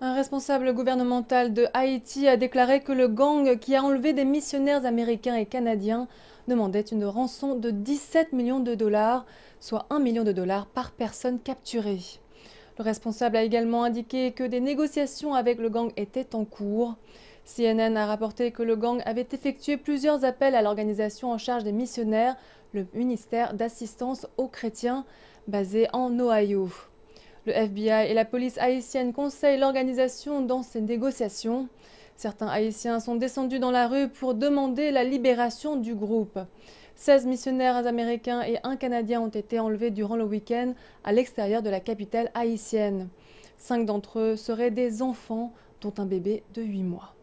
Un responsable gouvernemental de Haïti a déclaré que le gang qui a enlevé des missionnaires américains et canadiens demandait une rançon de 17 millions de dollars, soit 1 million de dollars par personne capturée. Le responsable a également indiqué que des négociations avec le gang étaient en cours. CNN a rapporté que le gang avait effectué plusieurs appels à l'organisation en charge des missionnaires, le ministère d'assistance aux chrétiens, basé en Ohio. Le FBI et la police haïtienne conseillent l'organisation dans ces négociations. Certains Haïtiens sont descendus dans la rue pour demander la libération du groupe. 16 missionnaires américains et un Canadien ont été enlevés durant le week-end à l'extérieur de la capitale haïtienne. 5 d'entre eux seraient des enfants, dont un bébé de 8 mois.